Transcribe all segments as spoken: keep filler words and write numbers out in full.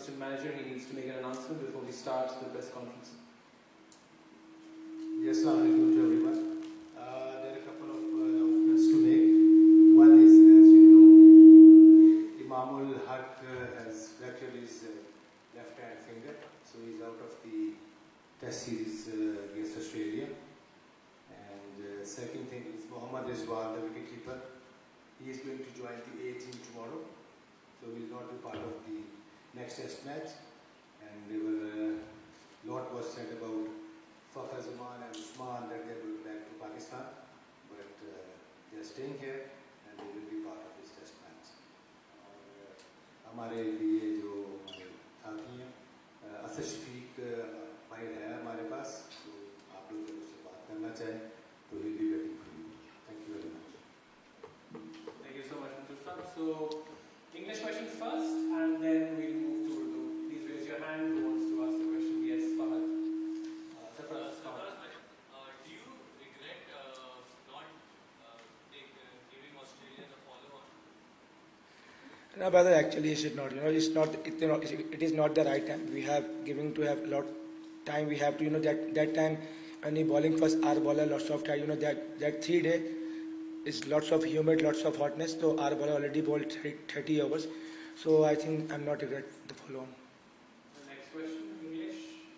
assistant manager. He needs to make an announcement before we start the press conference. Yes, assalamu alaikum to everyone. Uh, there are a couple of uh, announcements to make. One is, as you know, Imamul Haq uh, has fractured his uh, left hand finger, so he's out of the test series uh, against Australia. And uh, second thing is Mohammad Rizwan, the wicketkeeper. He is going to join the A team tomorrow, so he will not be part of the next test match. And there were a uh, lot was said about Sarfaraz and Usman that they will go back to Pakistan, but uh, they are staying here and they will be part of this test match. और हमारे लिए जो हमारे साथी हैं, असद शफीक भाई है हमारे पास, तो आप लोग अगर उससे बात करना चाहें तो we'll be waiting for you. Thank you very much. Thank you so much, Mister Ustad. So English questions first, and then we'll move to Urdu. Please raise your hand who wants to ask the question. Yes, Fahad. Sarfaraz, uh, do you regret uh, not uh, take, uh, giving Australia the follow-on? No, brother, actually, it should not. You know, it's not. It, you know, it is not the right time. We have giving to have a lot time. We have to, you know, that that time when we bowling first, our bowler lots of time. You know, that that three day is lots of humid, lots of hotness. So our bowler already bowled thirty overs. So I think I'm not regret the follow-on. The next question, English.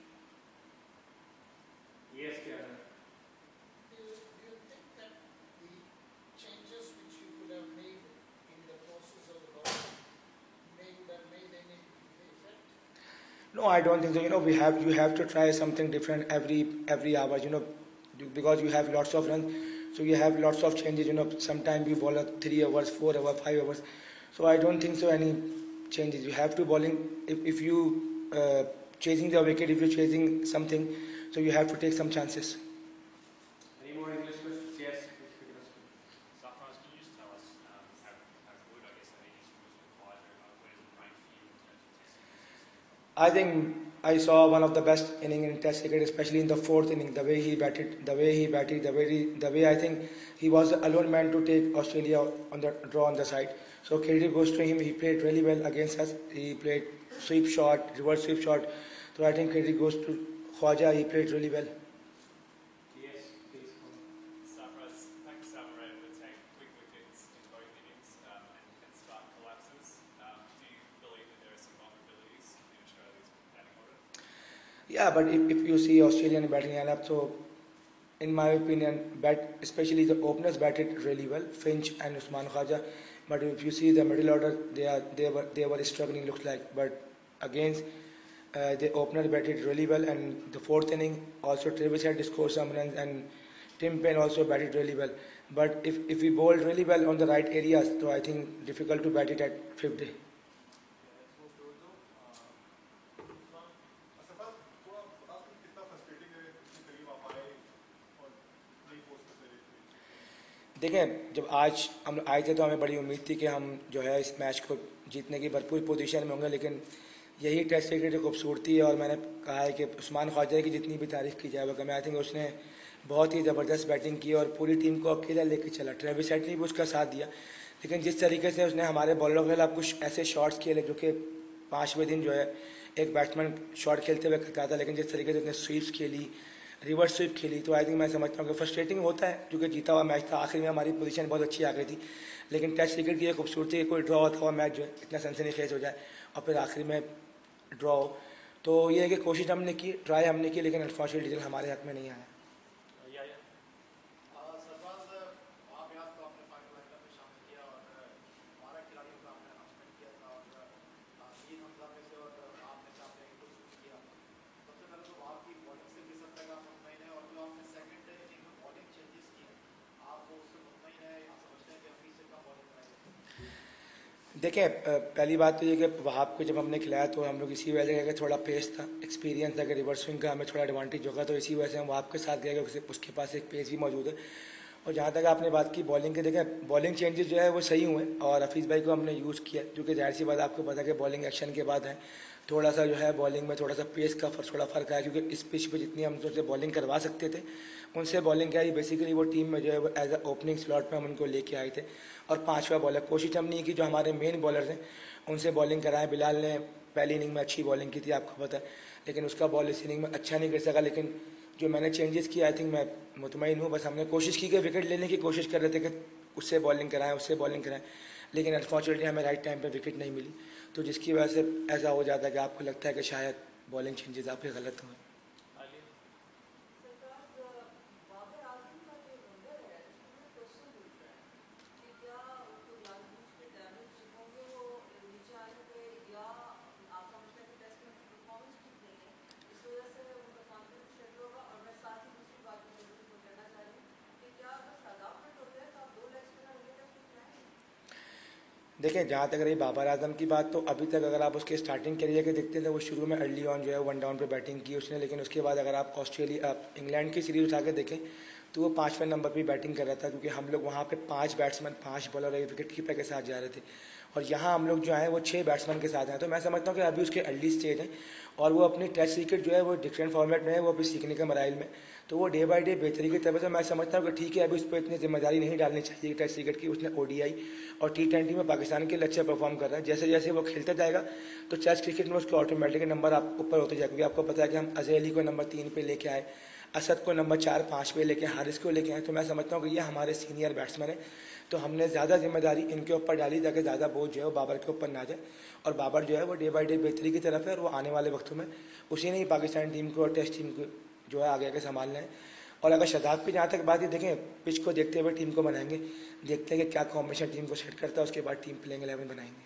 Yes, Kiara. Do you, do you think that the changes which you could have made in the process of the law may would have made any effect? No, I don't think so. You know, we have you have to try something different every every hour. You know, because you have lots of runs, so you have lots of changes. You know, sometimes we bowl at three hours, four hours, five hours. So I don't think so any changes. You have to bowling if if you uh, chasing the wicket, if you're chasing something, so you have to take some chances. Any more English questions? Yes. Sarfaraz, can you just tell us um, how, how good, I guess, that innings was required, uh, what is it rank for you in terms of testing? I think I saw one of the best inning in Test cricket, especially in the fourth inning. The way he batted, the way he batted, the way he, the way I think he was the alone man to take Australia on the draw on the side. So credit goes to him. He played really well against us. He played sweep shot, reverse sweep shot. So I think credit goes to Khwaja. He played really well. Yes, please. Sarfaraz, Pakistan were able to take quick wickets in both innings um, and, and start collapses. Um, do you believe that there are some vulnerabilities in Australia's batting order? Yeah, but if, if you see Australian batting lineup, so in my opinion, bat especially the openers batted really well, Finch and Usman Khwaja. But if you see the middle order, they are they were they were struggling, looks like. But against uh, the opener batted really well, and the fourth inning also Travis had scored some runs, and Tim Payne also batted really well. But if if we bowled really well on the right areas, so I think difficult to bat it at fifth day. देखें, जब आज हम आए थे तो हमें बड़ी उम्मीद थी कि हम जो है इस मैच को जीतने की भरपूर पोजीशन में होंगे, लेकिन यही टेस्ट क्रिकेट की खूबसूरती है। और मैंने कहा है कि उस्मान ख्वाजा की जितनी भी तारीफ की जाए वो मैं आई थिंक उसने बहुत ही ज़बरदस्त बैटिंग की और पूरी टीम को अकेला लेकर चला। ट्रेविस हेड ने भी उसका साथ दिया, लेकिन जिस तरीके से उसने हमारे बॉलरों के खिलाफ कुछ ऐसे शॉट्स खेले जो कि पाँचवें दिन जो है एक बैट्समैन शॉट खेलते हुए करता था, लेकिन जिस तरीके से उसने स्वीप्स खेली, रिवर्स स्वीप खेली, तो आई थिंक मैं समझता हूँ कि फ्रस्ट्रेटिंग होता है क्योंकि जीता हुआ मैच था। आखिर में हमारी पोजीशन बहुत अच्छी आ गई थी, लेकिन टेस्ट क्रिकेट की ये खूबसूरती है कोई ड्रॉ होता हुआ मैच जो है इतना सनसनीखेज हो जाए और फिर आखिर में ड्रॉ हो। तो ये है कि कोशिश हमने की, ट्राई हमने की, लेकिन अनफॉर्चुनेटली रिजल्ट हमारे हाथ में नहीं आया। देखिए, पहली बात तो ये कि वहाब को जब हमने खिलाया तो हम लोग इसी वजह से थोड़ा पेस था, एक्सपीरियंस था कि रिवर्स स्विंग का हमें थोड़ा एडवांटेज होगा, तो इसी वजह से हम वहाब के साथ गए कि उसके पास एक पेस भी मौजूद है। और जहाँ तक आपने बात की बॉलिंग के, देखें बॉलिंग चेंजेस जो है वो सही हुए और हफीज़ भाई को हमने यूज़ किया, क्योंकि जाहिर सी बात आपको पता है कि बॉलिंग एक्शन के बाद है थोड़ा सा जो है बॉलिंग में थोड़ा सा पेस का थोड़ा फ़र्क आया, क्योंकि इस पिच पर जितनी हम सोचे बॉलिंग करवा सकते थे उनसे बॉलिंग क्या आई, बेसिकली वो टीम में जो है वो एज अ ओपनिंग स्लॉट में हम उनको लेके आए थे। और पाँचवा बॉलर कोशिश हमने की जो हमारे मेन बॉलर हैं उनसे बॉलिंग कराएं। बिलाल ने पहली इनिंग में अच्छी बॉलिंग की थी, आपको पता है, लेकिन उसका बॉल इस इनिंग में अच्छा नहीं कर सका। लेकिन जो मैंने चेंजेस किया, आई थिंक मैं मुतमईन हूँ। बस हमने कोशिश की कि विकेट लेने की कोशिश कर रहे थे कि उससे बॉलिंग कराएं उससे बॉलिंग कराएं, लेकिन अनफॉर्चुनेटली हमें राइट टाइम पे विकेट नहीं मिली, तो जिसकी वजह से ऐसा हो जाता है कि आपको लगता है कि शायद बॉलिंग चेंजेस आपके गलत हुए। देखें, जहाँ तक रही बाबर आजम की बात, तो अभी तक अगर आप उसके स्टार्टिंग करियर के देखते हैं तो वो शुरू में अर्ली ऑन जो है वन डाउन पे बैटिंग की उसने, लेकिन उसके बाद अगर आप ऑस्ट्रेलिया इंग्लैंड की सीरीज उठा के देखें तो वो पाँचवें नंबर पे बैटिंग कर रहा था, क्योंकि हम लोग वहाँ पे पाँच बैट्समैन, पाँच बॉलर और एक विकेट कीपर के साथ जा रहे थे, और यहाँ हम लोग जो है वो छः बैट्समैन के साथ हैं। तो मैं समझता हूँ कि अभी उसके अर्ली स्टेज है और वो अपनी टेस्ट क्रिकेट जो है वो डिफरेंट फॉर्मेट में है, वो अभी सीखने के मराइल में, तो वो डे बाई डे बेहतरी की तरफ है। तो मैं समझता हूँ कि ठीक है, अभी उस पर इतनी जिम्मेदारी नहीं डालनी चाहिए टेस्ट क्रिकेट की। उसने ओडीआई और टी ट्वेंटी में पाकिस्तान के लिए अच्छा परफॉर्म कर रहा है, जैसे जैसे वो खेलता जाएगा तो टेस्ट क्रिकेट में उसके ऑटोमेटिक नंबर आप ऊपर होते जाएगा, क्योंकि आपको पता है कि हम अजहर अली को नंबर तीन पे लेके आए, असद को नंबर चार पाँच पे लेके, हारिस को लेके आए। तो मैं समझता हूँ कि ये हमारे सीनियर बैट्समैन है, तो हमने ज़्यादा जिम्मेदारी इनके ऊपर डाली ताकि ज़्यादा बोझ जो है वो बाबर के ऊपर ना जाए, और बाबर जो है वो डे बाई डे बेहतरी की तरफ है, और वो आने वाले वक्तों में उसी ने ही पाकिस्तान टीम को और टेस्ट टीम को जो है आगे आगे संभालना है। और अगर शदाब की जहाँ तक बात है, देखें पिच को देखते हुए टीम को बनाएंगे, देखते हैं कि क्या कॉम्बिनेशन टीम को सेट करता है, उसके बाद टीम प्लेइंग इलेवन बनाएंगे।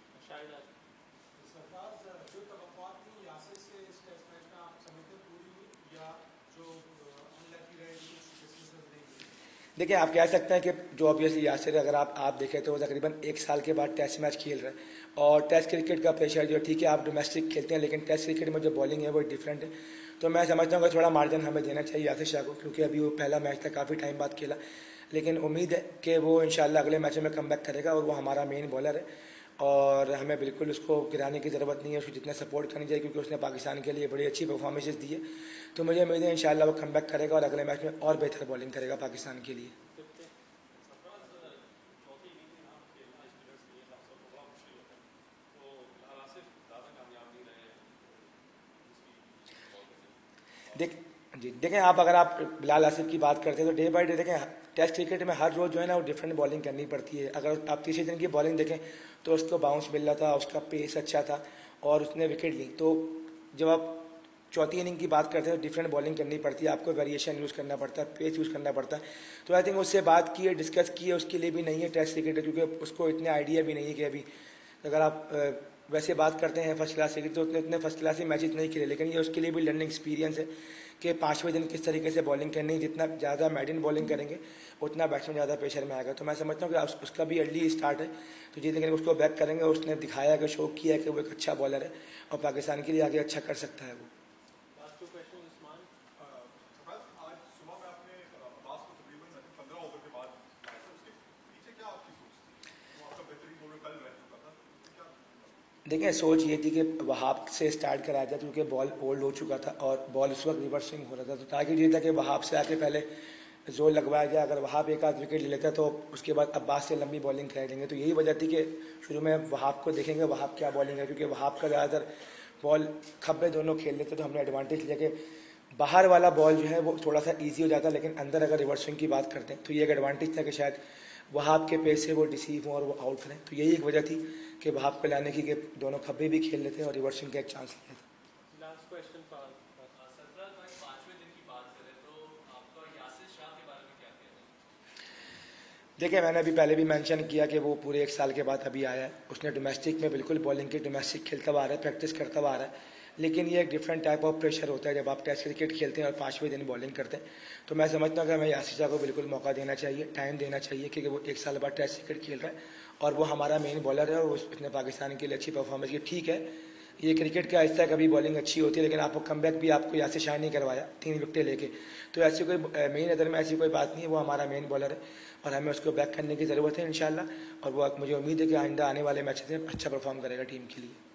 देखिए, आप कह सकते हैं कि जो ऑब्वियसली यासिर, अगर आप आप देखें तो तकरीबन एक साल के बाद टेस्ट मैच खेल रहे हैं, और टेस्ट क्रिकेट का प्रेशर जो ठीक है आप डोमेस्टिक खेलते हैं, लेकिन टेस्ट क्रिकेट में जो बॉलिंग है वो डिफरेंट है। तो मैं समझता हूँ कि थोड़ा मार्जिन हमें देना चाहिए यासिर शाह को, क्योंकि अभी वो पहला मैच था, काफ़ी टाइम बाद खेला, लेकिन उम्मीद है कि वो इंशाल्लाह अगले मैचों में कमबैक करेगा, और वो हमारा मेन बॉलर है और हमें बिल्कुल उसको गिराने की ज़रूरत नहीं है, उसको जितना सपोर्ट करनी चाहिए, क्योंकि उसने पाकिस्तान के लिए बड़ी अच्छी परफॉर्मेंसेस दी है। तो मुझे उम्मीद है इंशाल्लाह वो कमबैक करेगा और अगले मैच में और बेहतर बॉलिंग करेगा पाकिस्तान के लिए। देख जी देखें, आप अगर आप बिलाल आसिफ की बात करते हैं तो डे बाई डे देखें, टेस्ट क्रिकेट में हर रोज़ जो है ना वो डिफरेंट बॉलिंग करनी पड़ती है। अगर आप तीसरे दिन की बॉलिंग देखें तो उसको बाउंस मिल रहा था, उसका पेस अच्छा था और उसने विकेट ली। तो जब आप चौथी इनिंग की बात करते हैं तो डिफरेंट बॉलिंग करनी पड़ती है, आपको वेरिएशन यूज़ करना पड़ता है, पेस यूज़ करना पड़ता है। तो आई थिंक उससे बात की है, डिस्कस की है, उसके लिए भी नहीं है टेस्ट क्रिकेट, क्योंकि उसको इतने आइडिया भी नहीं है कि अभी अगर आप वैसे बात करते हैं फर्स्ट क्लास क्रिकेट तो उतने उतने फर्स्ट क्लास ही मैचेस नहीं खेले, लेकिन ये उसके लिए भी लर्निंग एक्सपीरियंस है कि पाँचवें दिन किस तरीके से बॉलिंग करनी है। जितना ज़्यादा मेडिन बॉलिंग करेंगे उतना बैट्समैन ज़्यादा प्रेशर में आएगा। तो मैं समझता हूँ कि उसका भी अर्ली स्टार्ट है, तो जितने दिन उसको बैक करेंगे, उसने दिखाया कि शो किया है कि वो एक अच्छा बॉलर है और पाकिस्तान के लिए आगे अच्छा कर सकता है वो। देखिए, सोच ये थी कि वहाब से स्टार्ट कराया था, क्योंकि बॉल ओल्ड हो चुका था और बॉल उस वक्त रिवर्स स्विंग हो रहा था, तो टारगेट ये था कि वहाब से आके पहले जोर लगवाया गया। अगर वहाब एक आध विकेट ले लेता तो उसके बाद अब्बास से लंबी बॉलिंग कराई देंगे। तो यही वजह थी कि शुरू में वहाब को देखेंगे वहाब क्या बॉलिंग है, क्योंकि वहाब का ज़्यादातर बॉल खब्बे दोनों खेल लेते, तो हमने एडवांटेज लिया कि बाहर वाला बॉल जो है वो थोड़ा सा ईजी हो जाता, लेकिन अंदर अगर रिवर्स स्विंग की बात करते हैं तो ये एक एडवांटेज था कि शायद वहाब के पेस से वो डिसीव हों और वो आउट करें। तो यही एक वजह थी कि वहाब को लाने की कि दोनों खब्बे भी खेल लेते हैं और रिवर्स स्विंग का एक चांस लिया था। लास्ट क्वेश्चन सरफराज भाई, पांचवें दिन की बात करें तो आपका यासिर शाह के बारे में क्या कहना है? देखिए, मैंने अभी पहले भी मेंशन किया कि वो पूरे एक साल के बाद अभी आया है। उसने डोमेस्टिक में बिल्कुल बॉलिंग की डोमेस्टिक खेलता हुआ आ रहा है, प्रैक्टिस करता हुआ आ रहा है, लेकिन ये एक डिफरेंट टाइप ऑफ प्रेशर होता है जब आप टेस्ट क्रिकेट खेलते हैं और पाँचवें दिन बॉलिंग करते हैं। तो मैं समझता हूँ कि हमें यासिर शाह को बिल्कुल मौका देना चाहिए, टाइम देना चाहिए, क्योंकि वो एक साल बाद टेस्ट क्रिकेट खेल रहा है और वो हमारा मेन बॉलर है और उसने पाकिस्तान के लिए अच्छी परफॉर्मेंस की। ठीक है, ये क्रिकेट का हिस्सा, कभी बॉलिंग अच्छी होती है, लेकिन आपको कमबैक भी आपको यासिर शाह नहीं करवाया तीन विकेटें लेके। तो ऐसी कोई मेरी नज़र में ऐसी कोई बात नहीं है, वो हमारा मेन बॉलर है और हमें उसको बैक करने की ज़रूरत है इंशाल्लाह। और वो मुझे उम्मीद है कि आइंदा आने वाले मैचेस में अच्छा परफॉर्म करेगा टीम के लिए।